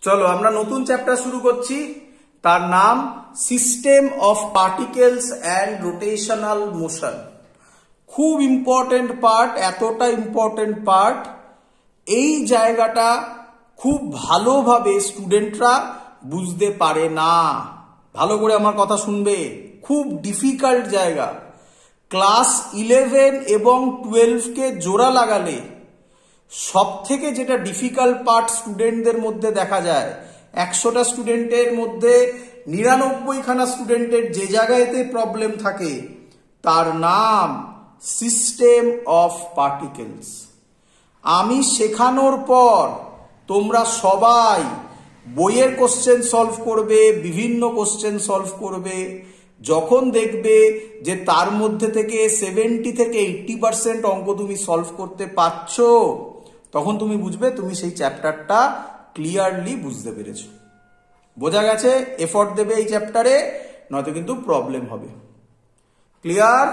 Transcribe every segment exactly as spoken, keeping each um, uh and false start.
চলো আমরা নতুন চ্যাপ্টার শুরু করছি, তার নাম system of particles and rotational motion. খুব ইম্পর্টেন্ট পার্ট, এতটা ইম্পর্টেন্ট পার্ট, এই জায়গাটা খুব ভালোভাবে স্টুডেন্টরা বুঝতে পারে না। ভালো করে আমার কথা শুনবে, খুব ডিফিকাল্ট জায়গা। ক্লাস ইলেভেন এবং টুয়েলভকে জোড়া লাগালে সব থেকে যেটা ডিফিকাল্ট পার্ট স্টুডেন্টদের মধ্যে দেখা যায়, একশোটা স্টুডেন্টের মধ্যে নিরানব্বই খানা স্টুডেন্টের যে জায়গায়তে প্রবলেম থাকে তার নাম সিস্টেম অফ পার্টিকেলস। আমি শেখানোর পর তোমরা সবাই বইয়ের কোশ্চেন সলভ করবে, বিভিন্ন কোশ্চেন সলভ করবে। যখন দেখবে যে তার মধ্যে থেকে সেভেন্টি থেকে এইটটি পার্সেন্ট অঙ্ক তুমি সলভ করতে পারছো, তখন তুমি বুঝবে তুমি সেই চ্যাপ্টারটা ক্লিয়ারলি বুঝতে পেরেছো। বোঝা গেছে? এফর্ট দেবে এই চ্যাপ্টারে, নয়তো কিন্তু প্রবলেম হবে। ক্লিয়ার?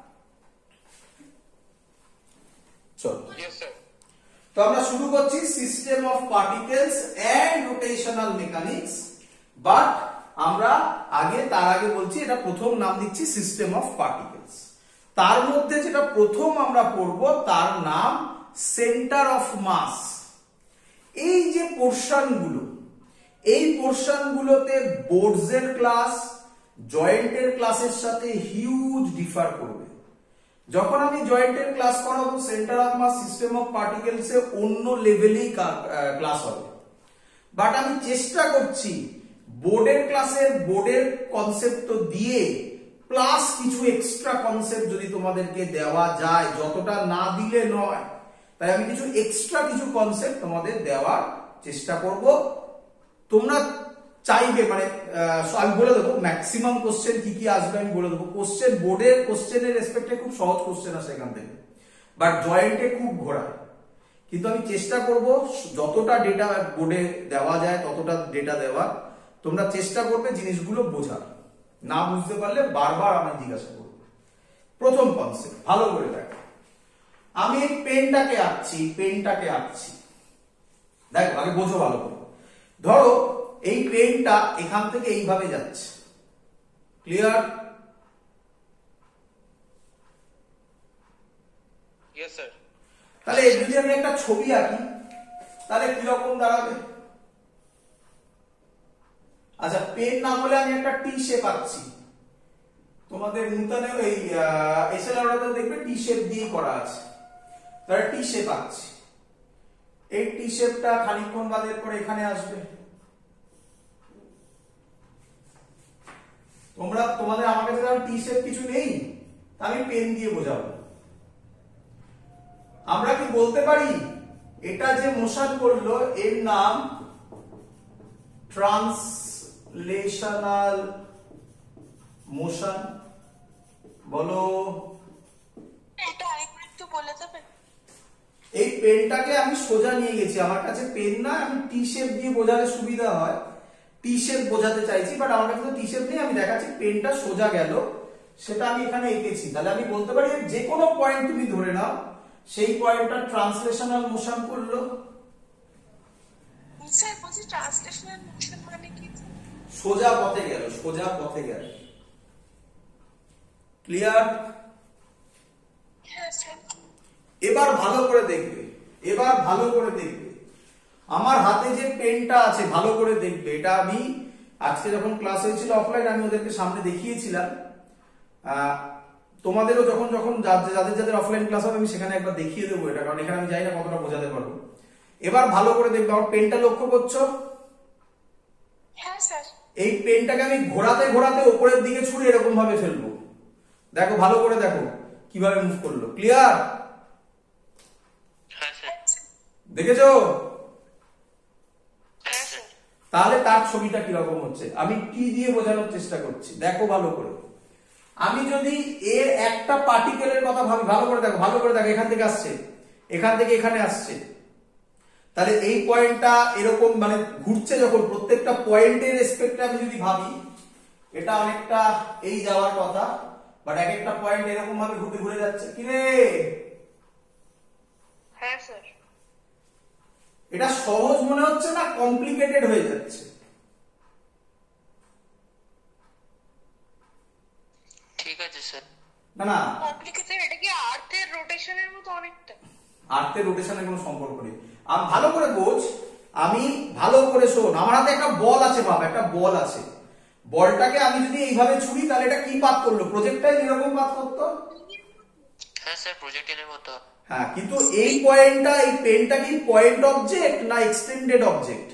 চলো তো আমরা শুরু করছি system of particles and rotational mechanics. But আমরা আগে তার আগে বলছি, এটা প্রথম নাম দিচ্ছি সিস্টেম অফ পার্টিকেলস। তার মধ্যে যেটা প্রথম আমরা পড়ব তার নাম সেন্টার অফ মাস। এই যে পোর্শন গুলো, এই পোর্শন গুলোতে বোর্ডসের ক্লাস জয়েন্টের ক্লাসের সাথে হিউজ ডিফার করবে। যখন আমি জয়েন্টের ক্লাস করাবো, centre of mass system of particles এ অন্য লেভেলেই ক্লাস হবে। বাট আমি চেষ্টা করছি বোর্ডের ক্লাসের বোর্ডের কনসেপ্ট তো দিয়ে প্লাস কিছু এক্সট্রা কনসেপ্ট যদি তোমাদেরকে দেওয়া যায়, যতটা না দিলে নয়, তাই আমি কিছু এক্সট্রা কিছু কনসেপ্ট তোমাদের দেওয়ার চেষ্টা করব। তোমরা চাইবে মানে আমি বলে দেবো ম্যাক্সিমাম কোশ্চেন কি কি আসবে, আমি বলে দেবো। কোশ্চেন বোর্ডের কোশ্চেনের রেসপেক্টে খুব সহজ কোশ্চেন আসে এখান থেকে, বাট জয়েন্টে খুব ঘোরা। কিন্তু আমি চেষ্টা করব যতটা ডেটা বোর্ডে দেওয়া যায় ততটা ডেটা দেওয়ার। তোমরা চেষ্টা করবে জিনিসগুলো বোঝার, না বুঝতে পারলে বারবার আমি জিজ্ঞাসা করবো। প্রথম কনসেপ্ট ভালো করে দেখো, আমি এই পেনটাকে আঁকছি, পেনটাকে আঁকছি দেখো, আগে বোঝো ভালো করে। ধরো এই পেনটা এখান থেকে এইভাবে যাচ্ছে, ক্লিয়ার? Yes sir. তাহলে যদি আমি একটা ছবি আঁকি তাহলে কিরকম দাঁড়াবে? আচ্ছা, পেন না হলে আমি একটা টি শেপ আঁকছি। তোমাদের নূতনে এই এসএলআরতে দেখবে টি শেপ দিয়ে করা আছে। তাহলে টি শেপ আঁকছি, এই টি শেপটা খানিকক্ষণ বাদের পরে এখানে আসবে। তোমরা তোমাদের আমার কাছে টি শেপ কিছু নেই, আমি পেন দিয়ে বোঝাবো। আমরা কি বলতে পারি এটা যে মোশন করলো এর নাম ট্রান্সলেশনাল মোশন? বলো। এটা আরেকটু বলে দেবে? এই পেনটাকে আমি সোজা নিয়ে গেছি, আমার কাছে পেন না, আমি টি শেপ দিয়ে বোঝালে সুবিধা হয়, টি শেপ বোঝাতে চাইছি। বাট আমার কাছে তো টি শেপ নেই, আমি দেখাচ্ছি পেনটা সোজা গেল, সেটা আমি এখানে এঁকেছি। তাহলে আমি বলতে পারি যে কোনো পয়েন্ট তুমি ধরে নাও, সেই পয়েন্টটা ট্রান্সলেশনাল মোশন করলো। স্যার বলছি ট্রান্সলেশনাল মোশন মানে কি? সোজা পথে গেল, সোজা পথে গেল। ক্লিয়ার? হ্যাঁ স্যার। এবার ভালো করে দেখবে, এবার ভালো করে দেখবে আমার হাতে যে পেনটা আছে, ভালো করে দেখবে। এটা আমি আজকে যখন ক্লাস হয়েছিল অফলাইন, আমি ওদেরকে সামনে দেখিয়েছিলাম। তোমাদেরও যখন যখন যাদের যাদের অফলাইন ক্লাস হবে আমি সেখানে একবার দেখিয়ে দেবো এটা, কারণ এখানে আমি জানি না কতটা বোঝাতে পারবো। এবার ভালো করে দেখবে, আমার পেনটা লক্ষ্য করছো? হ্যাঁ স্যার। এই পেনটাকে আমি ঘোরাতে ঘোরাতে উপরের দিকে ছুঁড়ে এরকম ভাবে ফেলবো। দেখো ভালো করে দেখো কিভাবে মুভ করলো। ক্লিয়ার? দেখেছো? তাহলে তার ছবিটা কিরকম হচ্ছে আমি কি দিয়ে বোঝানোর চেষ্টা করছি, দেখো ভালো করে। আমি যদি এর একটা পার্টিকেলের কথা ভাবি, ভালো করে দেখো, ভালো করে দেখো, এখান থেকে আসছে, এখান থেকে এখানে আসছে, তাহলে এই পয়েন্টটা এরকম মানে ঘুরছে যখন, প্রত্যেকটা পয়েন্টের রেসপেক্টে আমি যদি ভাবি, এটা অনেকটা এই যাওয়ার কথা, বাট এক একটা পয়েন্ট এরকম ভাবে ঘুরে ঘুরে যাচ্ছে। কি রে? হ্যাঁ স্যার। এটা সহজ মনে হচ্ছে না কমপ্লিকেটেড হয়ে যাচ্ছে? ঠিক আছে স্যার। না না, কমপ্লিকেটেড। এটা কি আর্থের রোটেশনের মতো অনেকটা? আর্থের রোটেশনের কোনো সম্পর্ক নেই। আমি ভালো করে বোঝ, আমি ভালো করে শোন। আমার হাতে একটা বল আছে বাপ, একটা বল আছে। বলটাকে আমি যদি এইভাবে ছুঁড়ি তাহলে এটা কি পাত করলো? প্রজেক্টাইল এরকম পাত করতো। হ্যাঁ স্যার, প্রজেক্টাইলের মতো। হ্যাঁ, কিন্তু এই পয়েন্টটা, এই পেনটা কি পয়েন্ট অবজেক্ট না এক্সটেন্ডেড অবজেক্ট?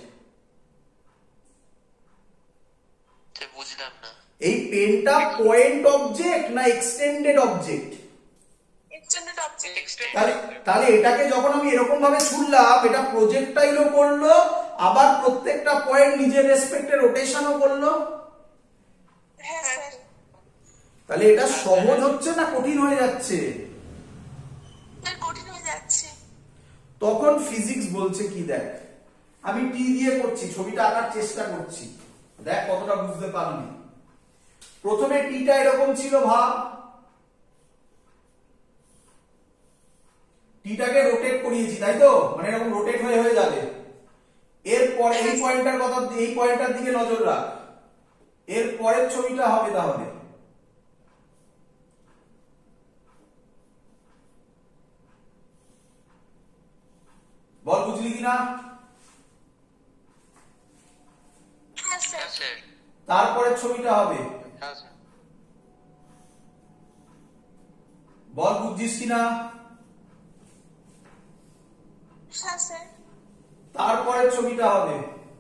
স্যার বুঝলাম না। এই পেনটা পয়েন্ট অবজেক্ট না এক্সটেন্ডেড অবজেক্ট? Extended object. তাহলে তাহলে এটাকে যখন আমি এরকম ভাবে ছুড়লাম, এটা প্রজেক্টাইলও করলো, আবার প্রত্যেকটা পয়েন্ট নিজের রেসপেক্টে রোটেশনও করলো। হ্যাঁ স্যার। তাহলে এটা সহজ হচ্ছে না কঠিন হয়ে যাচ্ছে? স্যার কঠিন হয়ে যাচ্ছে। তখন ফিজিক্স বলছে কি, দেখ আমি টি দিয়ে করছি, ছবিটা আঁকার চেষ্টা করছি, দেখ কতটা বুঝতে পারলি। প্রথমে টিটা এরকম ছিল, ভাব টিটাকে রোটেট করিয়েছি, তাই তো? মানে এরকম রোটেট হয়ে হয়ে যাবে। এরপর এই পয়েন্টটার কথা, এই পয়েন্টটার দিকে নজর রাখ। এর পরের ছবিটা হবে তাহলে বল, বুঝলি কিনা? হ্যাঁ স্যার। হ্যাঁ স্যার। তারপরের ছবিটা হবে হ্যাঁ স্যার। বল, বুঝছিস কিনা? হ্যাঁ স্যার। তারপরের ছবিটা হবে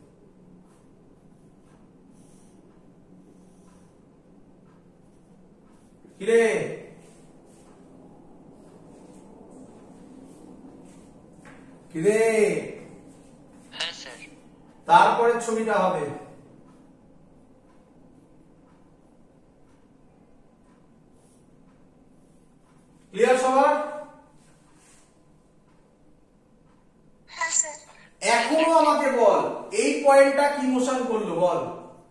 কিরে? কিরে? হ্যাঁ স্যার। তারপরের ছবিটা হবে ক্লিয়ার সবার? হ্যাঁ স্যার। এখনো আমাকে বল, এই পয়েন্টটা কি মোশন করলো বল?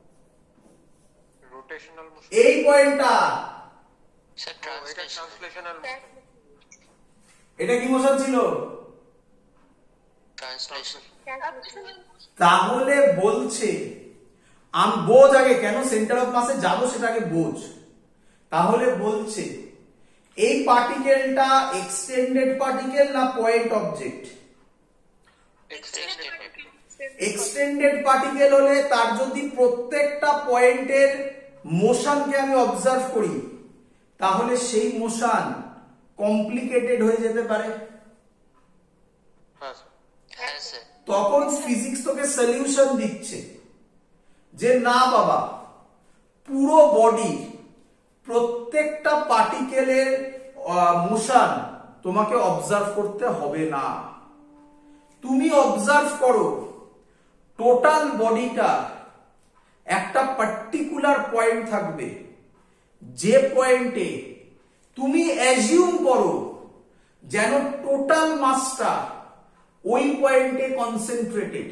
Rotational motion. এই পয়েন্টটা, স্যার এটা ট্রান্সলেশন। ট্রান্সলেশনাল এটা কি মোশন ছিল? ট্রান্সলেশন। তাহলে বলছে, আমি বোঝ আগে কেন সেন্টার অফ মাসে যাবো সেটাকে বোঝ। তাহলে বলছে এই পার্টিকেলটা এক্সটেন্ডেড পার্টিকেল না point object? Extended. Extended particle হলে তার যদি প্রত্যেকটা পয়েন্টের মোশনকে আমি অবজার্ভ করি, তাহলে সেই মোশন কমপ্লিকেটেড হয়ে যেতে পারে। হ্যাঁ স্যার। হ্যাঁ স্যার। তখন ফিজিক্স তোকে সলিউশন দিচ্ছে যে না বাবা, পুরো বডি প্রত্যেকটা পার্টিকেলের মোশন তোমাকে অবজার্ভ করতে হবে না। তুমি অবজার্ভ করো টোটাল বডিটা একটা পার্টিকুলার পয়েন্ট থাকবে, যে পয়েন্টে তুমি অ্যাজিউম করো যেন টোটাল মাসটা ওই পয়েন্টে কনসেন্ট্রেটেড।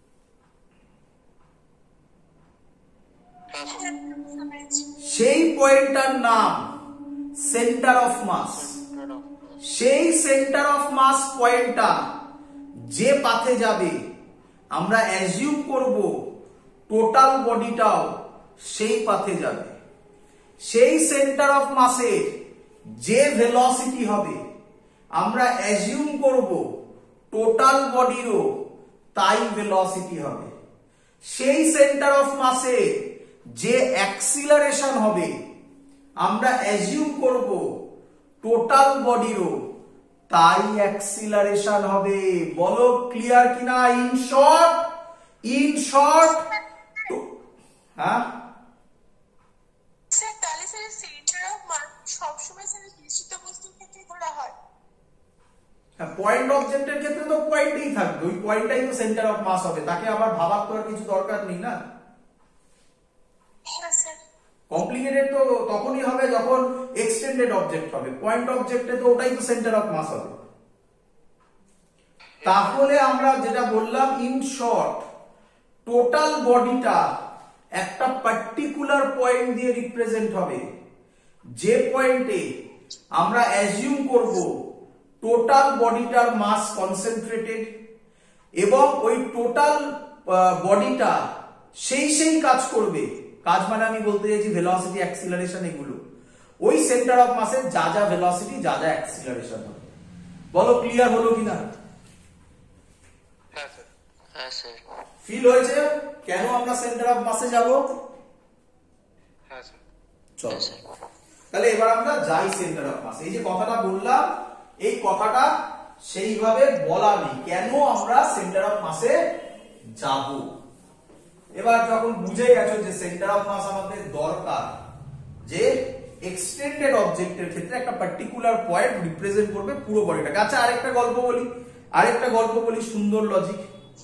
সেই পয়েন্টটার নাম সেন্টার অফ মাস। সেই সেন্টার অফ মাস পয়েন্টটা যে পাথে যাবে, আমরা অ্যাজিউম করব টোটাল বডিটাও সেই পাথে যাবে। সেই সেন্টার অফ মাসে যে ভেলোসিটি হবে, আমরা অ্যাজিউম করব টোটাল বডিরও তাই ভেলোসিটি হবে। সেই সেন্টার অফ মাসে যে অ্যাক্সিলারেশন হবে, আমরা অ্যাজিউম করব টোটাল বডিরও তাই অ্যাক্সিলারেশন হবে। বলো ক্লিয়ার কিনা? ইন শর্ট, ইন শর্ট, হ্যাঁ স্যার তাহলে স্যার সেন্টার অফ মাস সবসময় স্যার নিশ্চিত বস্তুর ক্ষেত্রে করা হয়। পয়েন্ট অবজেক্টের ক্ষেত্রে তো পয়েন্টই থাকবে, ওই পয়েন্টটাই তো সেন্টার অফ মাস হবে, তাকে আবার ভাবার তো আর কিছু দরকার নেই না। হ্যাঁ স্যার। কমপ্লিকেটেড তো তখনই হবে যখন এক্সটেন্ডেড অবজেক্ট হবে, পয়েন্ট অবজেক্টে তো ওটাই তো সেন্টার অফ মাস হবে। তাহলে আমরা যেটা বললাম, ইন শর্ট, টোটাল বডিটা একটা পার্টিকুলার পয়েন্ট দিয়ে রিপ্রেজেন্ট হবে, যে পয়েন্টে আমরা অ্যাজিউম করব টোটাল বডিটার মাস কনসেন্ট্রেটেড, এবং ওই টোটাল বডিটা সেই সেই কাজ করবে, কাজ মানে আমি বলতে চাইছি ভেলোসিটি, অ্যাক্সিলারেশন, এগুলো ওই সেন্টার অফ মাসের যা যা ভেলোসিটি, যা যা অ্যাক্সিলারেশন হবে। বলো ক্লিয়ার হলো কিনা? হ্যাঁ স্যার। হ্যাঁ স্যার। ফিল হয়েছে কেন আমরা সেন্টার অফ মাসে যাব? হ্যাঁ স্যার। চলো হ্যাঁ স্যার। তাহলে এবার আমরা যাই সেন্টার অফ মাস। এই যে কথাটা বললাম, এই কথাটা সেইভাবে বলা নেই কেন আমরা সেন্টার অফ মাসে যাব। এবার যখন বুঝে গেছো যে সেন্টার অফ মাস আমাদের দরকার, যে এক্সটেন্ডেড অবজেক্টের ক্ষেত্রে একটা পার্টিকুলার পয়েন্ট রিপ্রেজেন্ট করবে পুরো বডিটাকে। আচ্ছা আরেকটা গল্প বলি, আরেকটা গল্প বলি, সুন্দর লজিক,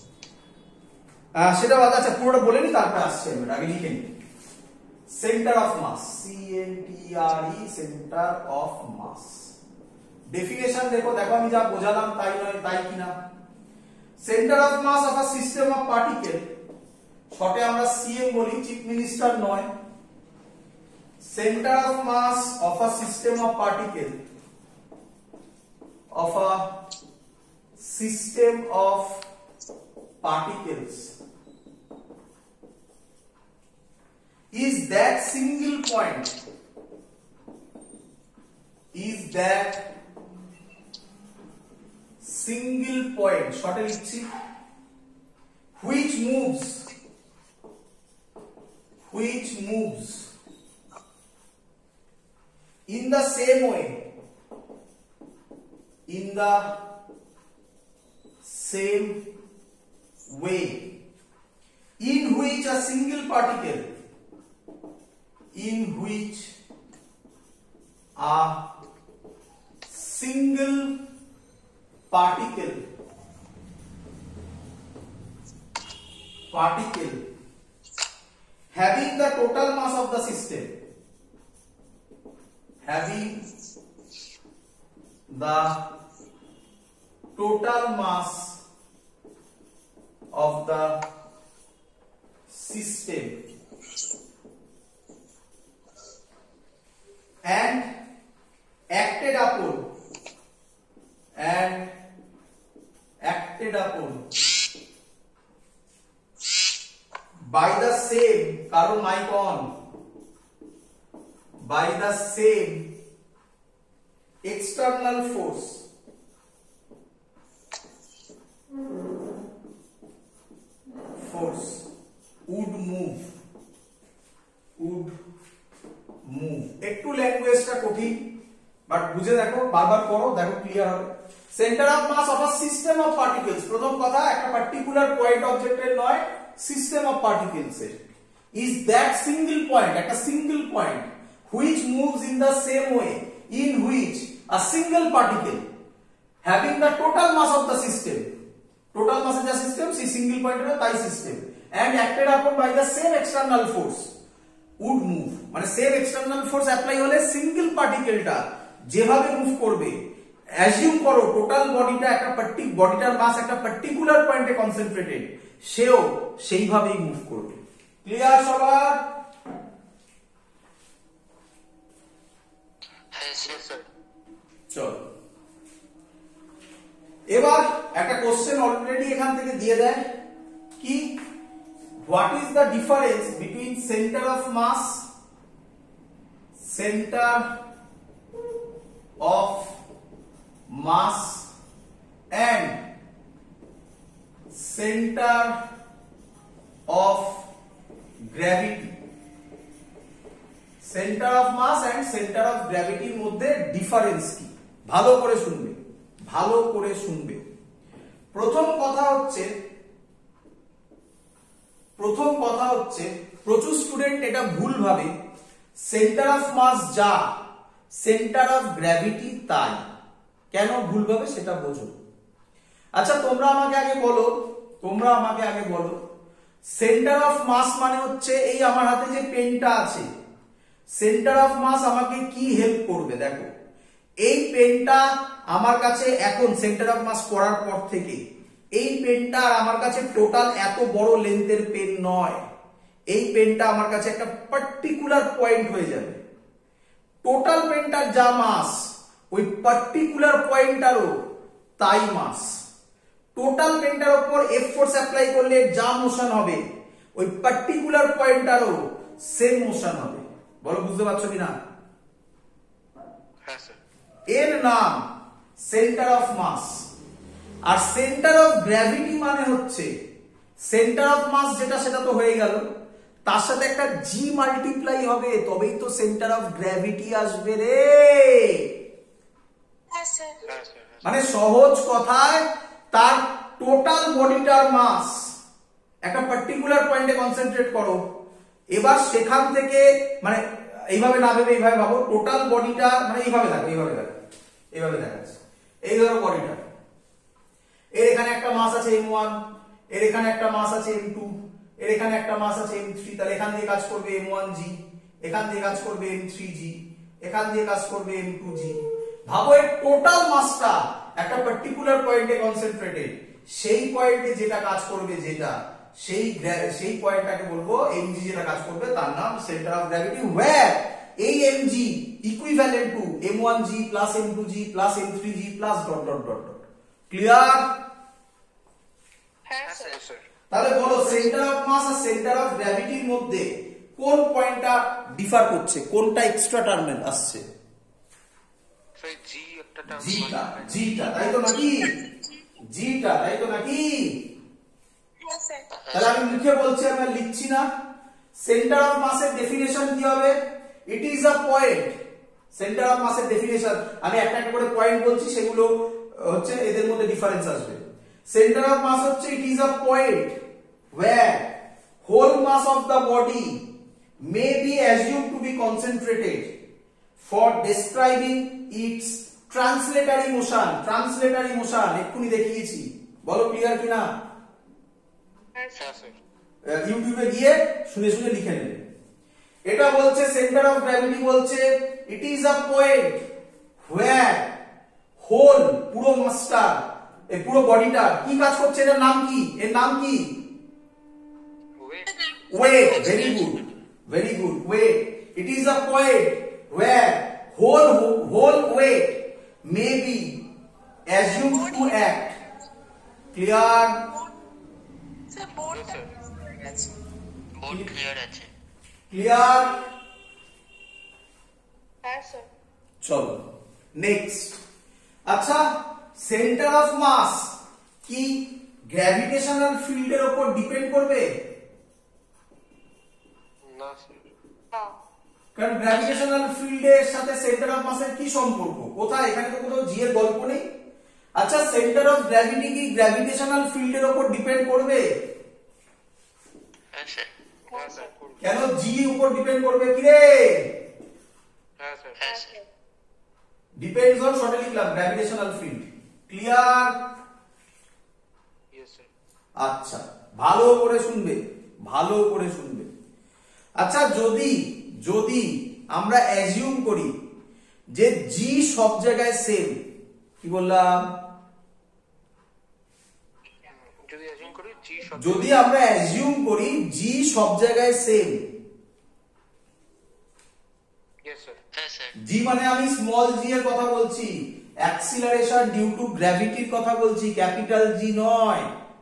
সেটা আচ্ছা পুরোটা বলে নি, তারপরে আসছে, আমি আগে লিখে নি। Centre of mass, C N T R E, centre of mass. Definition দেখো, দেখো আমি যা বোঝালাম তাই নয়, তাই কিনা। Centre of mass of a system of particle, শর্টে আমরা সিএম বলি, চিফ মিনিস্টার নয়। Centre of mass of a system of particle, of a system of particles is that single point, is that single point, short লিখছি, which moves, which moves in the same way, in the same way in which a single particle, in which a single particle particle having the total mass of the system, having the total mass of the system and acted upon and acted upon by the same, কারণ mic on, by the same external force, force would move, would move। একটু ল্যাঙ্গুয়েজটা কঠিন, but বুঝে দেখো, বারবার করো, দেখো clear হবে। Centre of mass of a system of particles, প্রথম কথা একটা পার্টিকুলার পয়েন্ট অবজেক্টের নয়, সিস্টেম অফ পার্টিকেলস এর। ইজ দ্যাট সিঙ্গেল পয়েন্ট, একটা single point, which moves in the same way in which a single particle having the total mass of the system, total মাসের যা system সেই single পয়েন্টের তাই system, and acted upon by the same external force would move, মানে same external force apply হলে single পার্টিকেলটা যেভাবে move করবে, অ্যাজিউম করো টোটাল বডিটা একটা পার্টিক বডিটার মাস একটা পার্টিকুলার পয়েন্টে কনসেন্ট্রেটেড, সেও সেইভাবেই মুভ করবে। ক্লিয়ার সবার? হ্যাঁ স্যার। চলো এবার একটা কোশ্চেন অলরেডি এখান থেকে দিয়ে দেয় কি, what is the difference between center of mass, center of mass and center of gravity, center of mass and center of gravity এর মধ্যে ডিফারেন্স কি? ভালো করে শুনবে, ভালো করে শুনবে। প্রথম কথা হচ্ছে প্রথম কথা হচ্ছে প্রচুর স্টুডেন্ট এটা ভুল ভাবে, সেন্টার অফ মাস যা সেন্টার অফ গ্র্যাভিটি তাই। কেন ভুল ভাবে সেটা বোঝো। আচ্ছা তোমরা আমাকে আগে বলো, তোমরা আমাকে আগে বলো সেন্টার অফ মাস মানে হচ্ছে এই আমার হাতে যে পেনটা আছে, সেন্টার অফ মাস আমাকে কি হেল্প করবে? দেখো এই পেনটা আমার কাছে এখন সেন্টার অফ মাস পড়ার পর থেকে এই পেনটা আমার কাছে টোটাল এত বড় লেন্থের পেন নয়, এই পেনটা আমার কাছে একটা পার্টিকুলার পয়েন্ট হয়ে যাবে। টোটাল পেনটার যা মাস ওই পার্টিকুলার পয়েন্টটারও তাই মাস। টোটাল পেনটার উপর এফ ফোর্স অ্যাপ্লাই করলে যা মোশন হবে ওই পার্টিকুলার পয়েন্টটারও সেম মোশন হবে। বলো বুঝতে পারছো কিনা? হ্যাঁ স্যার। এর নাম সেন্টার অফ মাস। আর সেন্টার অফ গ্র্যাভিটি মানে হচ্ছে সেন্টার অফ মাস যেটা সেটা তো হয়ে গেল, তার সাথে একটা জি মাল্টিপ্লাই হবে, তবেই তো সেন্টার অফ গ্র্যাভিটি আসবে রে। হ্যাঁ স্যার। হ্যাঁ স্যার। মানে সহজ কথায় তার টোটাল বডিটার মাস একটা পার্টিকুলার পয়েন্টে কনসেন্ট্রেট করো, এবার সেখান থেকে মানে এইভাবে না ভেবে এইভাবে ভাবো, টোটাল বডিটা মানে এইভাবে দেখো, এইভাবে দেখো, এইভাবে দেখাচ্ছে। এই ধরো বডিটা, এর এখানে একটা মাস আছে এম ওয়ান, এর এখানে একটা মাস আছে এম টু, এর এখানে একটা মাস আছে এম থ্রি, তাহলে এখান দিয়ে কাজ করবে এম ওয়ান জি, এখান দিয়ে কাজ করবে এম থ্রি জি, এখান দিয়ে কাজ করবে এম টু জি। ভাবো এর টোটাল মাসটা একটা পার্টিকুলার পয়েন্টে কনসেন্ট্রেটেড, সেই পয়েন্টে যেটা কাজ করবে যেটা সেই সেই পয়েন্টটাকে বলবো এমজি, যেটা কাজ করবে তার নাম সেন্টার অফ গ্র্যাভিটি, ওয়্যার এই MG equivalent to M one G plus M two G plus M three G plus dot dot dot dot. Clear? হ্যাঁ হ্যাঁ স্যার। স্যার। তাহলে বলো সেন্টার অফ মাস আর সেন্টার অফ গ্র্যাভিটির মধ্যে কোন পয়েন্টটা ডিফার করছে, কোনটা এক্সট্রা টার্মের আসছে? স্যার জি একটা টার্ম। জিটা, জিটা, তাই তো নাকি? জিটা, তাই তো নাকি? হ্যাঁ স্যার। তাহলে আমি লিখে বলছি, আমি আর লিখছি না। সেন্টার অফ মাসের ডেফিনেশন কি হবে? It is a point. Centre of মাসের ডেফিনেশন আমি একটা একটা করে পয়েন্ট বলছি, সেগুলো হচ্ছে এদের মধ্যে ডিফারেন্স আসবে। সেন্টার অফ মাস হচ্ছে it is a point where whole mass of the body may be assumed to be concentrated for describing its translatory motion. translatory motion এক্ষুনি দেখিয়েছি, বলো ক্লিয়ার কিনা? হ্যাঁ হ্যাঁ স্যার। স্যার। ইউটিউবে গিয়ে শুনে শুনে লিখে নেবে। এটা বলছে সেন্টার অফ গ্র্যাভিটি বলছে it is a point where whole পুরো মাসটা এই পুরো বডিটা কি কাজ করছে, এর নাম কি? এর নাম কি? Wait. Wait. Very good, very good. Wait. It is a point where whole whole weight may be assumed to act. Clear? Sir বোর্ডটা স্যার। হয়ে গেছে। বোর্ড ক্লিয়ার আছে। ক্লিয়ার? হ্যাঁ স্যার। চলো নেক্সট। আচ্ছা, সেন্টার অফ মাস কি gravitational ফিল্ডের উপর ডিপেন্ড করবে? না স্যার। না। কারণ গ্র্যাভিটেশনাল ফিল্ডের সাথে সেন্টার অফ মাসের কি সম্পর্ক? কোথায়? এখানে তো কোথাও জি এর গল্প নেই। আচ্ছা, সেন্টার অফ গ্র্যাভিটি কি গ্র্যাভিটেশনাল ফিল্ডের উপর ডিপেন্ড করবে? হ্যাঁ স্যার। হ্যাঁ স্যার করুন। কেন জি উপর ডিপেন্ড করবে কি রে? হ্যাঁ স্যার। হ্যাঁ স্যার। ডিপেন্ডস অন শর্টে লিখলাম gravitational field. Clear? Yes sir. আচ্ছা, ভালো করে শুনবে, ভালো করে শুনবে। আচ্ছা, যদি যদি আমরা অ্যাজিউম করি যে জি সব জায়গায় সেম, কি বললাম? যদি অ্যাজিউম করি জি সব। যদি আমরা অ্যাজিউম করি জি সব জায়গায় সেম, ইয়েস স্যার। হ্যাঁ স্যার। জি মানে আমি স্মল জি এর কথা বলছি, অ্যাক্সিলারেশন ডিউ টু গ্র্যাভিটির কথা বলছি, ক্যাপিটাল জি নয়।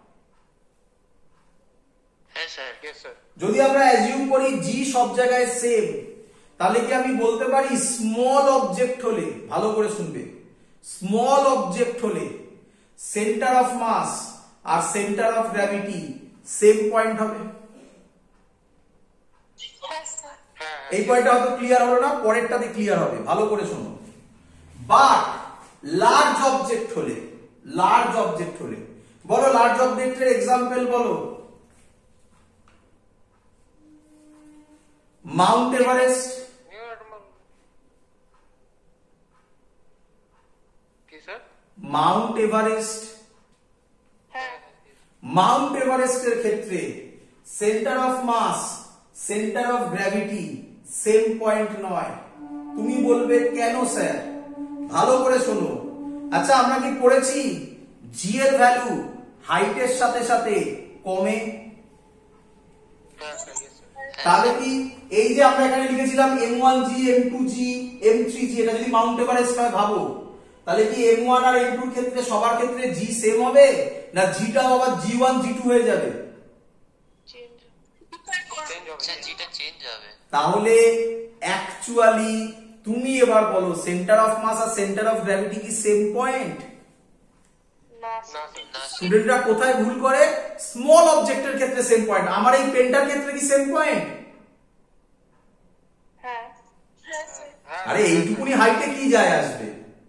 হ্যাঁ স্যার। Yes sir. যদি আমরা অ্যাজিউম করি জি সব জায়গায় সেম, তাহলে কি আমি বলতে পারি স্মল অবজেক্ট হলে, ভালো করে শুনবে, স্মল অবজেক্ট হলে সেন্টার অফ মাস আর centre of gravity same point হবে? হ্যাঁ স্যার। হ্যাঁ। এই পয়েন্টটা হয়তো ক্লিয়ার হলো না, পরেরটাতে ক্লিয়ার হবে, ভালো করে শোনো। বাট লার্জ অবজেক্ট হলে, লার্জ অবজেক্ট হলে, বলো লার্জ অবজেক্টের এক্সাম্পল বলো। মাউন্ট এভারেস্ট, কি স্যার? মাউন্ট এভারেস্ট, হ্যাঁ। মাউন্ট এভারেস্টের ক্ষেত্রে centre of mass centre of gravity same point নয়। তুমি বলবে কেন স্যার? ভালো করে শোনো। আচ্ছা, আমরা কি পড়েছি জি এর ভ্যালু হাইটের সাথে সাথে কমে? হ্যাঁ স্যার। Yes sir. তাহলে কি এই যে আমরা এখানে লিখেছিলাম m one g m two g m three g, এটা যদি মাউন্ট এভারেস্ট হয় ভাবো, তাহলে কি এম ওয়ান আর এম টু এর ক্ষেত্রে সবার ক্ষেত্রে জি সেম হবে, না জিটাও আবার জি ওয়ান জি টু হয়ে যাবে? চেঞ্জ আচ্ছা হবে জিটা চেঞ্জ হবে। তাহলে অ্যাকচুয়ালি তুমি এবার বলো সেন্টার অফ মাস আর সেন্টার অফ গ্র্যাভিটি কি সেম পয়েন্ট? না না স্যার। স্টুডেন্টরা কোথায় ভুল করে? স্মল অবজেক্টের ক্ষেত্রে সেম পয়েন্ট। আমার এই পেনটার ক্ষেত্রে কি সেম পয়েন্ট? হ্যাঁ হ্যাঁ স্যার আরে এইটুকুনি হাইটে কি যায় আসবে?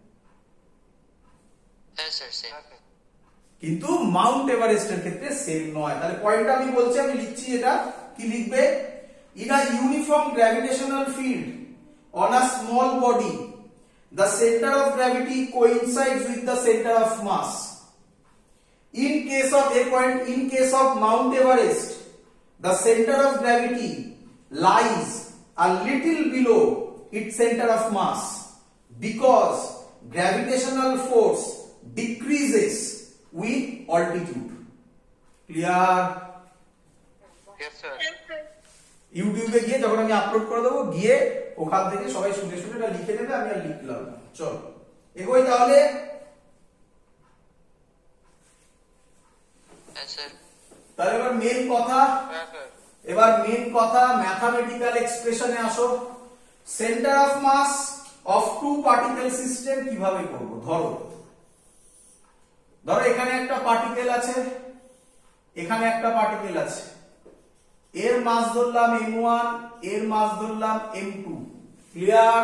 হ্যাঁ স্যার সেম। কিন্তু মাউন্ট এভারেস্টের ক্ষেত্রে সেম নয়। তাহলে পয়েন্টটা আমি বলছি, আমি লিখছি, এটা কি লিখবে? In a uniform gravitational field on a small body the center of gravity coincides with the center of mass. In case of a point, in case of Mount Everest, the center of gravity lies a little below its center of mass because gravitational force decreases with altitude. Clear? Yes, sir. ইউটিউবে গিয়ে যখন আমি upload করে দেবো, গিয়ে ওখান থেকে সবাই শুনে শুনে এটা লিখে নেবে, আমি আর লিখলাম না। চলো এগোই তাহলে। হ্যাঁ স্যার। তাহলে এবার মেন কথা, হ্যাঁ স্যার। এবার মেন কথা ম্যাথমেটিক্যাল এক্সপ্রেশনে আসো। Centre of mass of two particle system কিভাবে করব? ধরো ধরো এখানে একটা পার্টিকেল আছে, এখানে একটা পার্টিকেল আছে, এর মাস ধরলাম এম ওয়ান, এর মাস ধরলাম এম টু। ক্লিয়ার?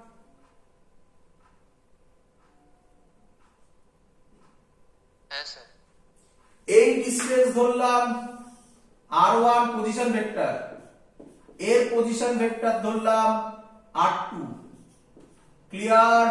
হ্যাঁ স্যার। এই ডিসটেন্স ধরলাম আর ওয়ান পজিশন ভেক্টর, এর পজিশন ভেক্টর ধরলাম আর টু। ক্লিয়ার?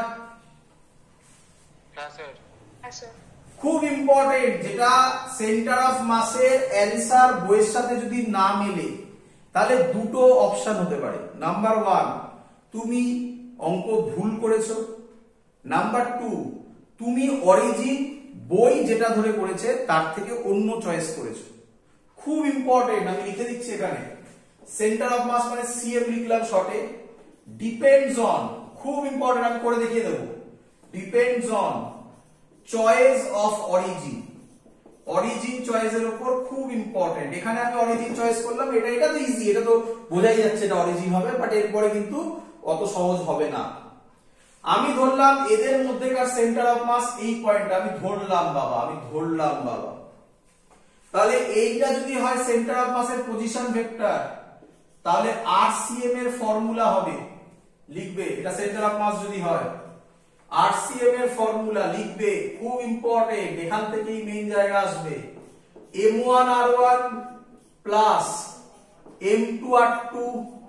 হ্যাঁ স্যার। হ্যাঁ স্যার খুব ইম্পর্টেন্ট, যেটা সেন্টার অফ মাসের অ্যানসার বইয়ের সাথে যদি না মেলে তাহলে দুটো অপশন হতে পারে। নাম্বার ওয়ান, তুমি অঙ্ক ভুল করেছো। নাম্বার টু, তুমি অরিজিন বই যেটা ধরে করেছে তার থেকে অন্য চয়েস করেছো। খুব ইম্পর্টেন্ট, আমি লিখে দিচ্ছি এখানে। সেন্টার অফ মাস মানে সিএম লিখলাম শর্টে। ডিপেন্ডস অন, খুব ইম্পর্টেন্ট, আমি করে দেখিয়ে দেবো। Depends on choice of origin. Origin চয়েসের উপর খুব ইম্পর্টেন্ট। এখানে আমি অরিজিন চয়েস করলাম, এটা এটা তো ইজি, এটা তো বোঝাই যাচ্ছে এটা অরিজিন হবে, বাট এরপরে কিন্তু অত সহজ হবে না। আমি ধরলাম এদের মধ্যেকার সেন্টার অফ মাস এই পয়েন্টটা, আমি ধরলাম বাবা, আমি ধরলাম বাবা। তাহলে এইটা যদি হয় সেন্টার অফ মাসের পজিশন ভেক্টর, তাহলে আরসিএম এর ফর্মুলা হবে, লিখবে। এটা সেন্টার অফ মাস যদি হয়, আরসিএম এর ফর্মুলা লিখবে, খুব ইম্পর্টেন্ট, এখান থেকেই মেইন জায়গা আসবে। M one r one plus M two r two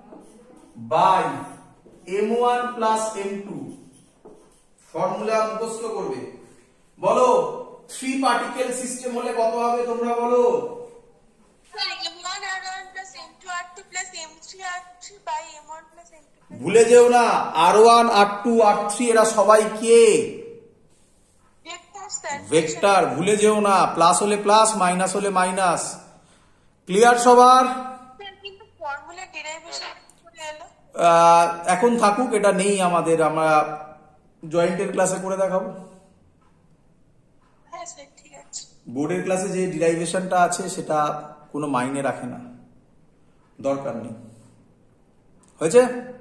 by m one plus M two. Formula মুখস্থ করবে। বলো থ্রি পার্টিকেল সিস্টেম হলে কত হবে তোমরা বলো? M one r one plus M two r two plus M three r three by m one plus M two. ভুলে যেও না, r one r two r three এরা সবাই কে? Vector sir. ভেক্টর। ভুলে যেও না, প্লাস হলে প্লাস, মাইনাস হলে মাইনাস। ক্লিয়ার সবার? কিন্তু ফর্মুলা ডেরিভেশন করে এলো। আহ, এখন থাকুক, এটা নেই আমাদের, আমরা জয়েন্টের ক্লাসে করে দেখাবো। হ্যাঁ স্যার ঠিক আছে। বোর্ডের ক্লাসে যে ডিরাইভেশনটা আছে সেটা কোনো মাইনে রাখে না, দরকার নেই। হয়েছে?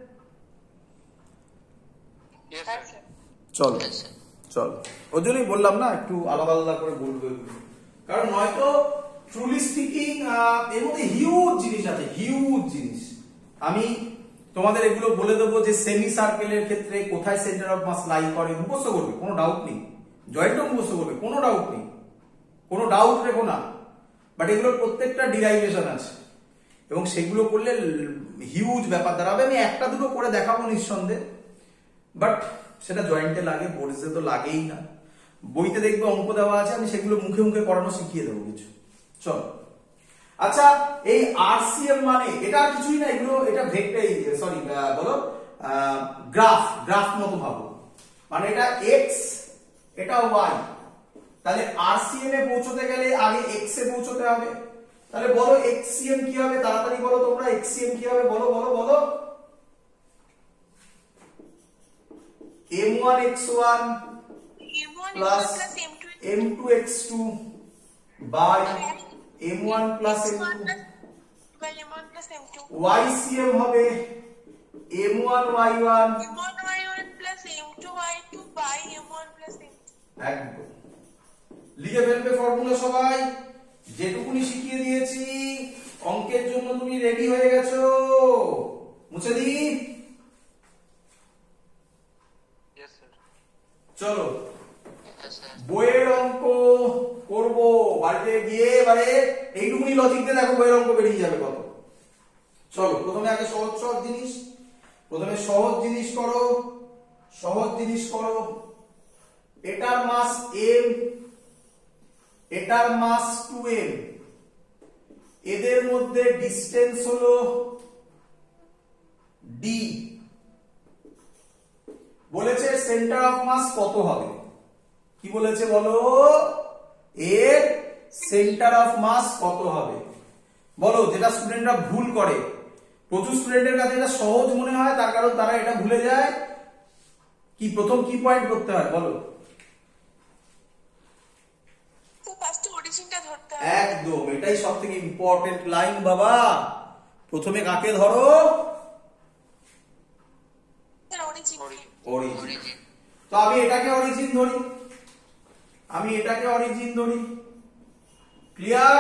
Yes, হ্যাঁ sir. স্যার। চলো হ্যাঁ স্যার। চলো, ওই জন্যই বললাম না একটু আলাদা আলাদা করে বলবো এগুলো। কারণ নয়তো ট্রুলি স্পিকিং এর মধ্যে হিউজ জিনিস আছে, হিউজ জিনিস। আমি তোমাদের এগুলো বলে দেবো যে সেমি সার্কেলের ক্ষেত্রে কোথায় সেন্টার অফ মাস লাই করে, মুখস্থ করবে, কোনো ডাউট নেই। জয়েন্টও মুখস্থ করবে, কোনো ডাউট নেই, কোনো ডাউট রেখো না। বাট এগুলোর প্রত্যেকটা ডিরাইভেশন আছে এবং সেগুলো করলে হিউজ ব্যাপার দাঁড়াবে। আমি একটা দুটো করে দেখাবো নিঃসন্দেহে, বাট সেটা জয়েন্টে লাগে, বোর্ডে তো লাগেই না। বইতে দেখবে অঙ্ক দেওয়া আছে, আমি সেগুলো মুখে মুখে পড়ানো শিখিয়ে দেবো কিছু। চলো, আচ্ছা, এই আরসিএম মানে এটা আর কিছুই না, এগুলো এটা ভেক্টর, সরি বলো গ্রাফ, গ্রাফ মতো ভাবো। মানে এটা এক্স, এটা ওয়াই। তাহলে আরসিএম এ পৌঁছতে গেলে আগে এক্স এ পৌঁছতে হবে। তাহলে বলো এক্সসিএম কি হবে, তাড়াতাড়ি বলো তোমরা, এক্সসিএম কি হবে বলো বলো বলো। M one x one one plus plus m two m two x two by m one plus m x one two, plus by m one plus m two, y c m হবে m one y one, m one y one plus m two y two by m one plus m two. একদম লিখে ফেলবে formula সবাই, যেটুকুনি শিখিয়ে দিয়েছি অঙ্কের জন্য তুমি রেডি হয়ে গেছো। মুছে দি, Yes, sir. চলো Yes, sir. বইয়ের অঙ্ক করব, বাড়িতে গিয়ে এবারে এইটুকুনি লজিক দিয়ে দেখো বইয়ের অঙ্ক বেরিয়ে যাবে কত। চলো প্রথমে আগে সহজ সহজ জিনিস, প্রথমে সহজ জিনিস করো, সহজ জিনিস করো। এটার মাস m, এটার মাস টু এম, এদের মধ্যে ডিসটেন্স হলো d, বলেছে সেন্টার অফ মাস কত হবে, কি বলেছে বলো, এর সেন্টার অফ মাস কত হবে বলো। যেটা স্টুডেন্টরা ভুল করে, প্রচুর স্টুডেন্টের কাছে এটা সহজ মনে হয়, তার কারণ তারা এটা ভুলে যায়। কি প্রথম কি পয়েন্ট করতে হয় বলো? তো ফার্স্টে অরিজিনটা ধরতে হবে। একদম, এটাই সবথেকে ইম্পর্টেন্ট লাইন বাবা। প্রথমে কাকে ধরো? অরিজিন। অরিজিন। Origin. তো আমি এটাকে অরিজিন ধরি, আমি এটাকে অরিজিন ধরি, ক্লিয়ার?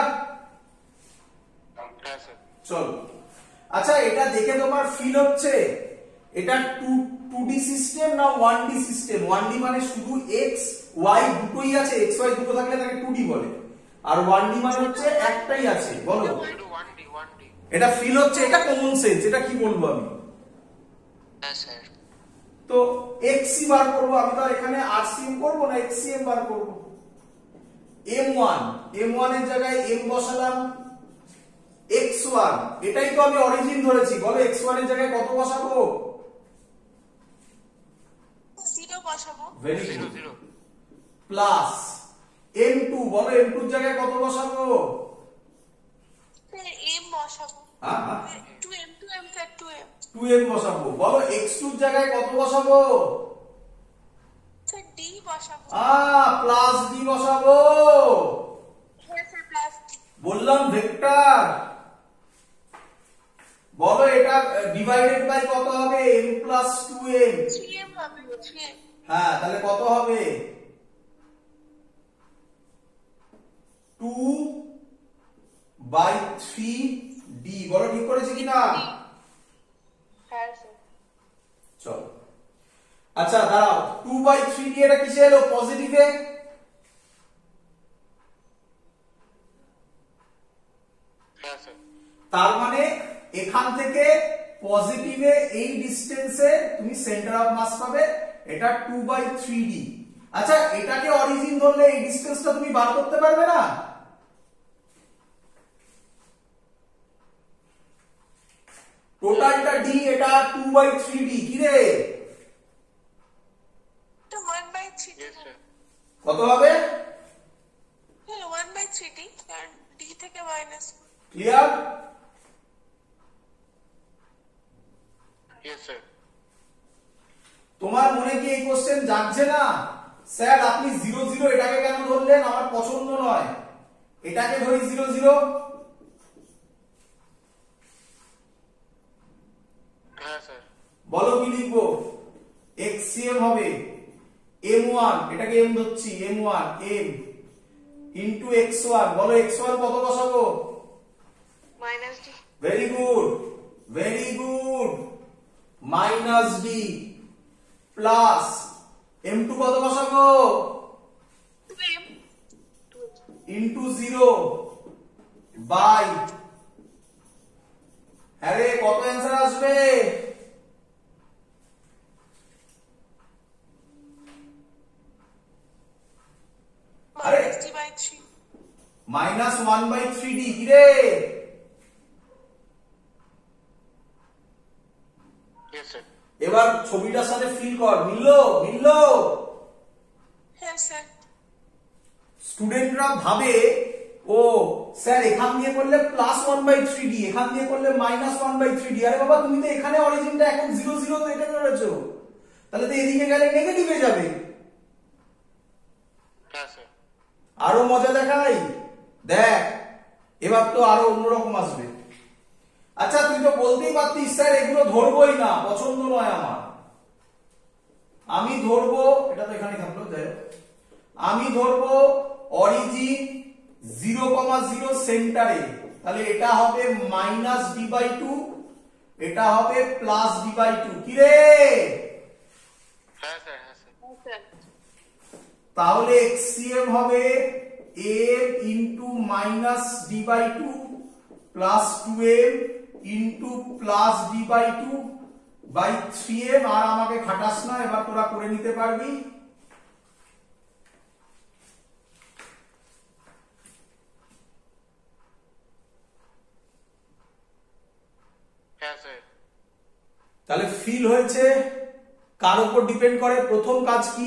হ্যাঁ স্যার। চলো আচ্ছা, এটা দেখে তোমার ফিল হচ্ছে এটা টু টু ডি সিস্টেম না one D system? One D মানে শুধু এক্স ওয়াই দুটোই আছে, এক্স ওয়াই দুটো থাকলে তাকে টু ডি বলে, আর ওয়ান ডি মানে হচ্ছে একটাই আছে। বলো শুধু ওয়ান ডি ওয়ান ডি। এটা ফিল হচ্ছে, এটা কমন সেন্স, এটা কি বলবো আমি? Yes, sir. তো এক্সি বার করবো আমি, তো আর এখানে আরসিএম করবো না, এক্সিএম বার করবো। এম ওয়ান, এম ওয়ান এর জায়গায় এম বসালাম, এক্স ওয়ান, এটাই তো আমি অরিজিন ধরেছি। বলো এক্স ওয়ান এর জায়গায় কত বসাবো? জিরো বসাবো। Very zero good. Zero. Plus M two, বলো এম টু এর জায়গায় কত বসাবো? এম বসাবো। হ্যাঁ হ্যাঁ, two m two m sir two m. Two m বসাবো। বলো এক্স টু এর জায়গায় কত বসাবো? স্যার ডি বসাবো। আ প্লাস ডি বসাবো। হ্যাঁ স্যার প্লাস। বললাম ভেক্টর। বলো এটা ডিভাইডেড বাই কত হবে? m plus two m. Three m হবে থ্রি এম। হ্যাঁ, তাহলে কত হবে? Two by three d. বলো ঠিক করেছি কিনা? হ্যাঁ স্যার। চলো আচ্ছা দাঁড়াও, টু বাই থ্রি ডি এটা কিসে এলো? পজিটিভে। হ্যাঁ স্যার। তার মানে এখান থেকে পজিটিভে এই ডিসটেন্সে তুমি সেন্টার অফ মাস পাবে, এটা টু বাই থ্রি ডি। আচ্ছা এটাকে অরিজিন ধরলে এই ডিসটেন্সটা তুমি বার করতে পারবে না? টোটালটা ডি, এটা টু বাই থ্রি ডি। কি রে, তো one by three d. Yes sir. কত হবে? হ্যাঁ ওয়ান বাই থ্রি ডি, কারণ ডি থেকে মাইনাস। ক্লিয়ার? Yes sir. তোমার মনে কি এই কোশ্চেন জাগছে না? স্যার আপনি জিরো জিরো এটাকে কেন ধরলেন? আমার পছন্দ নয়, এটাকে ধরি জিরো জিরো। হ্যাঁ স্যার। বলো কি লিখবো? এক্সিএম হবে এম ওয়ান, এটাকে এম ধরছি, m one m into x one. বলো এক্স ওয়ান কত বসাবো? Minus d. Very good, very good. Minus d plus M two কত বসাবো? Two m. Into zero by, আরে কত অ্যান্সার আসবে? আরে minus d by three. Minus one by three d. কি রে, ইয়েস স্যার। এবার ছবিটার সাথে ফিল কর, মিললো? মিললো? হ্যাঁ স্যার। স্টুডেন্টরা ভাবে ও স্যার এখান দিয়ে করলে plus one by three d, এখান দিয়ে করলে minus one by three d. আরে বাবা তুমি তো এখানে অরিজিনটা এখন জিরো জিরো তো এটা করেছো, তাহলে তো এদিকে গেলে নেগেটিভে যাবে। হ্যাঁ স্যার। আরো মজা দেখাই, দেখ এবার তো আরো অন্যরকম আসবে। আচ্ছা তুই তো বলতেই পারতিস স্যার এগুলো ধরবই না, পছন্দ নয় আমার। আমি ধরবো, এটা তো এখানে থাকলো, যাই হোক। আমি ধরবো অরিজিন জিরো কমা জিরো সেন্টারে, তাহলে এটা হবে মাইনাস ডি বাই টু, এটা হবে প্লাস ডি বাই টু। কি রে? হ্যাঁ স্যার, হ্যাঁ স্যার। হ্যাঁ স্যার। তাহলে এক্সসিএম হবে m into minus d by two plus two m into plus d by two by three m. আর আমাকে খাটাস না, এবার তোরা করে নিতে পারবি। হ্যাঁ স্যার। তাহলে ফিল হয়েছে, কার উপর ডিপেন্ড করে? প্রথম কাজ কি?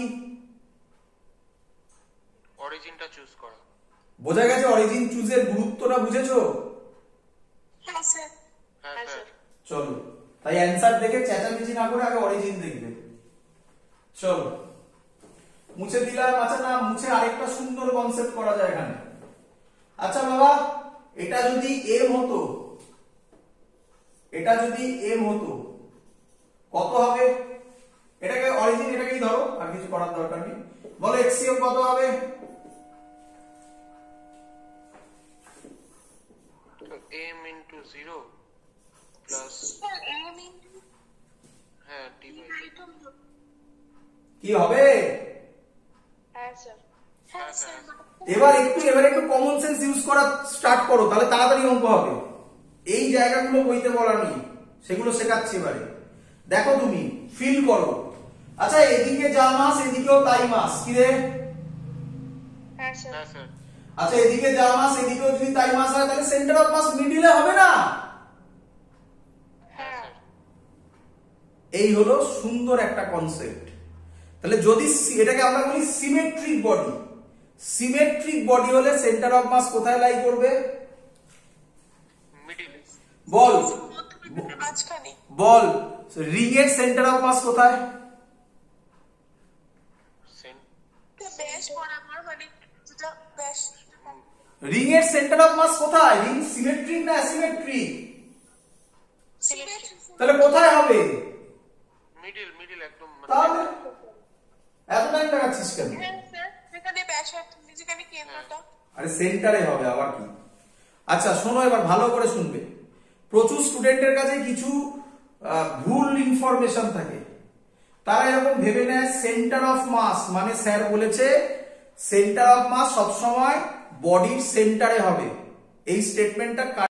অরিজিনটা চুজ করা। বোঝা গেছে অরিজিন চুজের গুরুত্বটা, বুঝেছো? হ্যাঁ স্যার। হ্যাঁ হ্যাঁ স্যার। স্যার। চলো তাই অ্যান্সার দেখে চেঁচামেচি না করে আগে অরিজিন দেখবে। চলো মুছে দিলাম। আচ্ছা না মুছে আরেকটা সুন্দর কনসেপ্ট করা যায় এখানে। আচ্ছা বাবা, এটা যদি এম হতো, এটা যদি এম হতো কত হবে? এটাকে অরিজিন, এটাকেই ধরো, আর কিছু করার দরকার নেই। বলো এক্সিএম কত হবে? তো m into zero plus sir m into হ্যাঁ ডি বাই আইটম। কি হবে? হ্যাঁ স্যার। হ্যাঁ স্যার। এবার একটু এবার একটু কমন সেন্স ইউজ করা স্টার্ট করো, তাহলে তাড়াতাড়ি অঙ্ক হবে। এই জায়গাগুলো বইতে বলা নেই, সেগুলো শেখাচ্ছি এবারে। দেখো তুমি ফিল করো। আচ্ছা এদিকে যা মাস এদিকেও তাই মাস, কি রে? হ্যাঁ স্যার। হ্যাঁ স্যার। আচ্ছা এদিকে যা মাস এদিকেও যদি তাই মাস হয়, তাহলে সেন্টার অফ মাস মিডিলে হবে না? হ্যাঁ স্যার। এই হলো সুন্দর একটা কনসেপ্ট। তাহলে যদি এটাকে আমরা বলি সিমেট্রিক বডি, সিমেট্রিক বডি হলে সেন্টার অফ মাস কোথায় লাই করবে? মিডিলে। বল মধ্যবিন্দুর মাঝখানে। বল রিং এর সেন্টার অফ মাস কোথায়? সেন ব্যাস বরাবর, মানে যেটা ব্যাস। রিং এর সেন্টার অফ মাস কোথায়? রিং সিমেট্রিক না অ্যাসিমেট্রিক? সিমেট্রিক। তাহলে কোথায় হবে? মিডিল, মিডিল একদম মানে তাহলে এত টাইম লাগাচ্ছিস কেন? হ্যাঁ স্যার, যেখানে ব্যাসার্ধ, যেখানে কেন্দ্রটা। আরে সেন্টারে হবে আবার কি? আচ্ছা শোনো এবার ভালো করে শুনবে। প্রচুর স্টুডেন্টের কাছে কিছু আহ, ভুল ইনফরমেশন থাকে। তারা এরকম ভেবে নেয় সেন্টার অফ মাস মানে স্যার বলেছে সেন্টার অফ মাস সবসময় বডির সেন্টারে হবে। এই স্টেটমেন্টটা